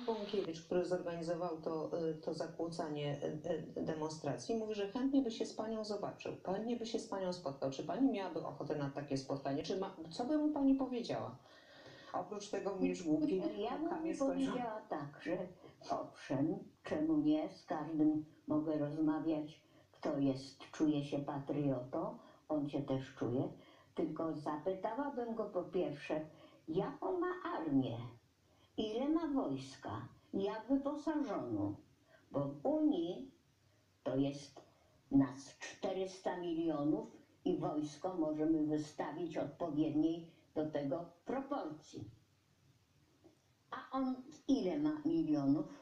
Bąkiewicz, który zorganizował to zakłócanie demonstracji, mówi, że chętnie by się z panią zobaczył, chętnie by się z panią spotkał. Czy pani miałaby ochotę na takie spotkanie? Co by mu pani powiedziała? Oprócz tego milcz głupi. Ja bym powiedziała tak, że owszem, czemu nie, z każdym mogę rozmawiać, kto czuje się patriotą, on się też czuje, tylko zapytałabym go po pierwsze, jaką ma armię, ile ma wojska, jak wyposażoną, bo w Unii to jest nas 400 milionów i wojsko możemy wystawić odpowiedniej do tego proporcji. A on ile ma milionów?